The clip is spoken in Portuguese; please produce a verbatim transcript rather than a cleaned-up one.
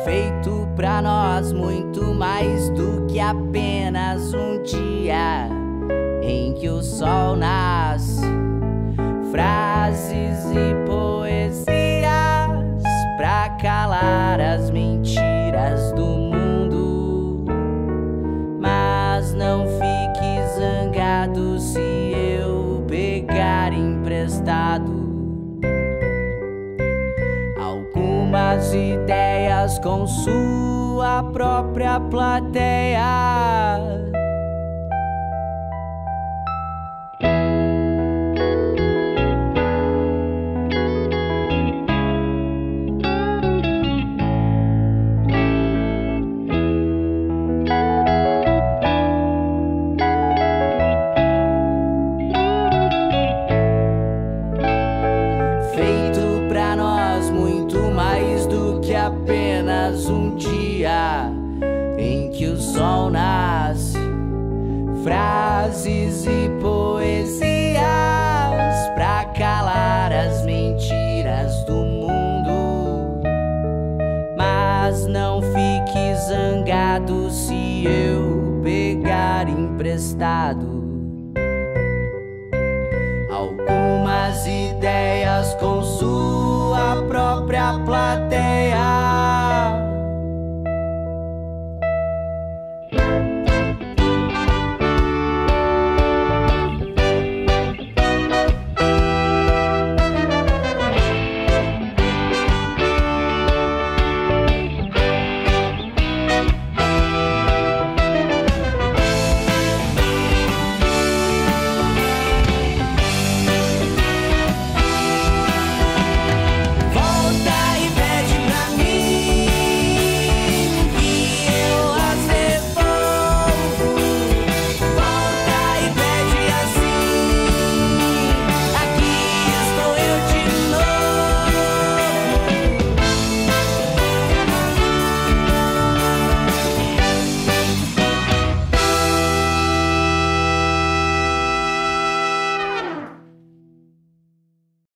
feito pra nós muito mais do que apenas um dia em que o sol nasce. Frases e poesias pra calar as mentiras do mundo. Mas não fique zangado se eu pegar emprestado algumas ideias com sua própria plateia. Feito pra nós muito mais do que apenas um dia em que o sol nasce. Frases e poesias pra calar as mentiras do mundo. Mas não fique zangado se eu pegar emprestado